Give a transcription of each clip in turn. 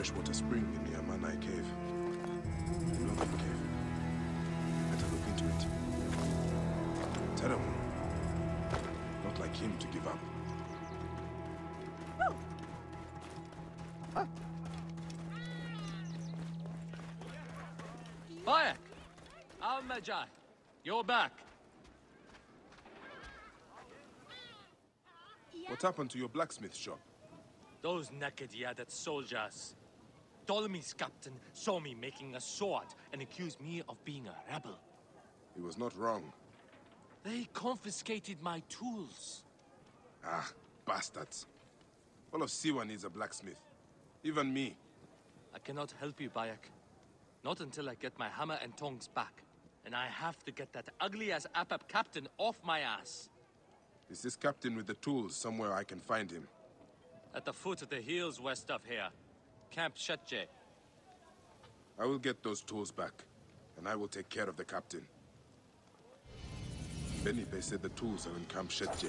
freshwater spring in the Amanai cave. You know that cave. Better look into it. Terrible. Not like him to give up. Bayek! Al-Majai, you're back. What happened to your blacksmith shop? Those naked Yadat soldiers. Ptolemy's captain saw me making a sword and accused me of being a rebel. He was not wrong. They confiscated my tools. Ah, bastards. All of Siwa needs a blacksmith. Even me. I cannot help you, Bayek. Not until I get my hammer and tongs back. And I have to get that ugly-ass Apap captain off my ass. Is this captain with the tools somewhere I can find him? At the foot of the hills west of here. Camp Shetje. I will get those tools back, and I will take care of the captain. Benipe said the tools are in Camp Shetje.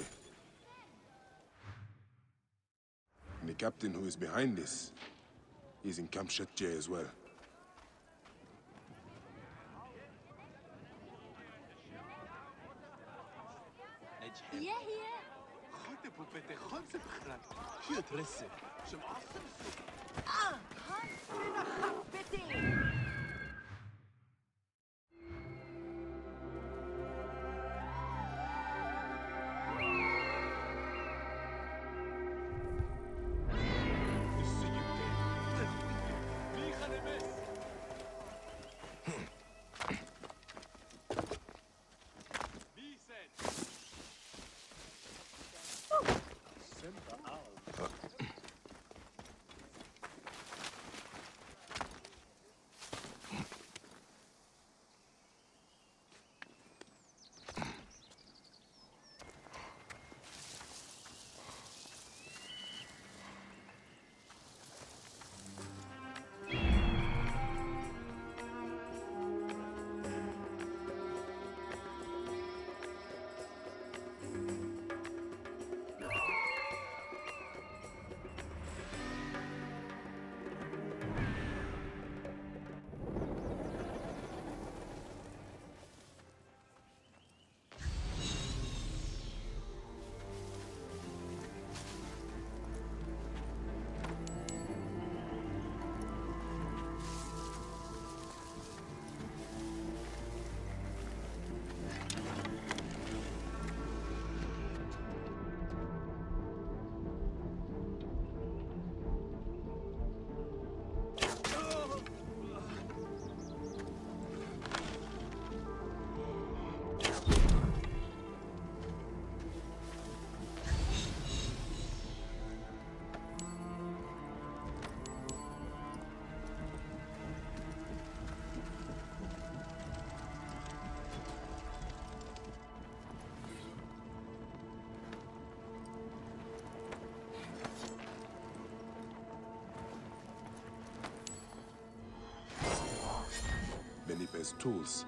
And the captain who is behind this is in Camp Shetje as well. Benipe's tools.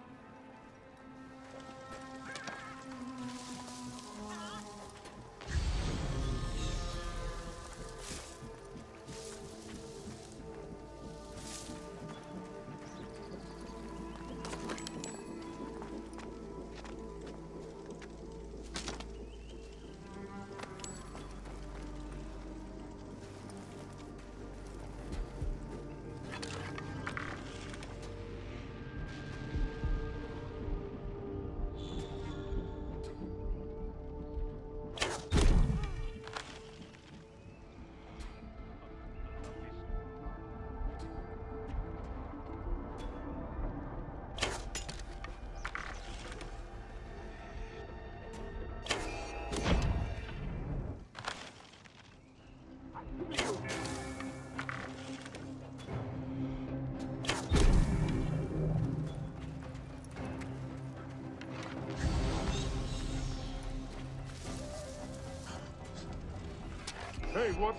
Hey, what?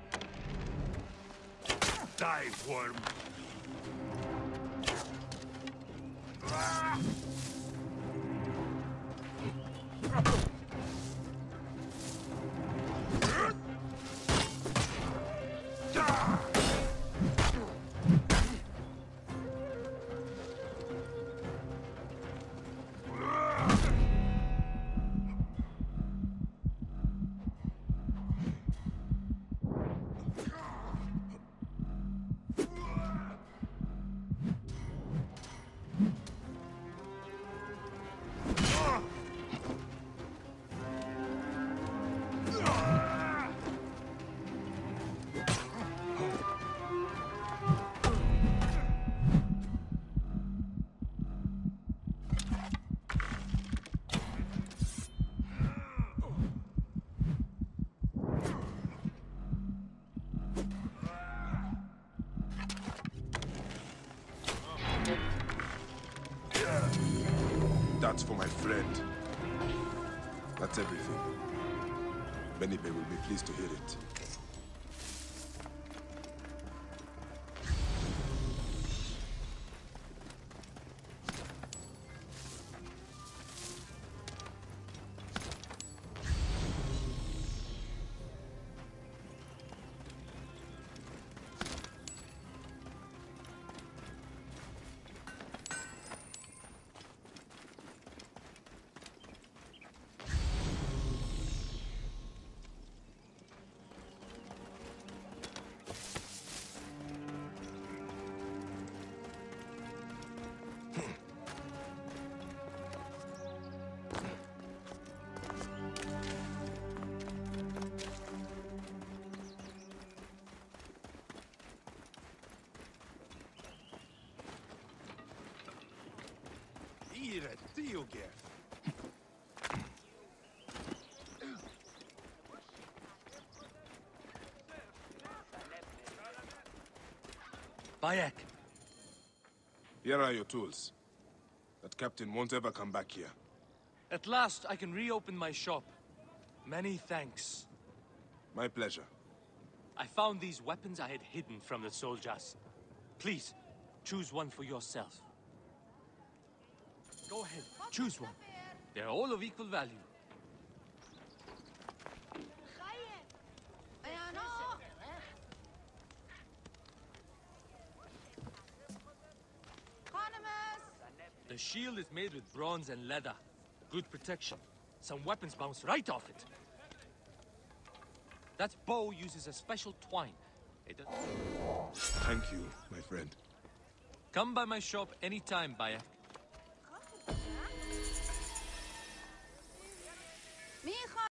Die, worm! That's for my friend. That's everything. Benipe will be pleased to hear it. Bayek, Here are your tools. That captain won't ever come back here. at last I can reopen my shop. Many thanks. My pleasure. I found these weapons I had hidden from the soldiers. Please, choose one for yourself. Go ahead, choose one. They're all of equal value. The shield is made with bronze and leather. Good protection. Some weapons bounce right off it. That bow uses a special twine. Thank you, my friend. Come by my shop anytime, Bayek.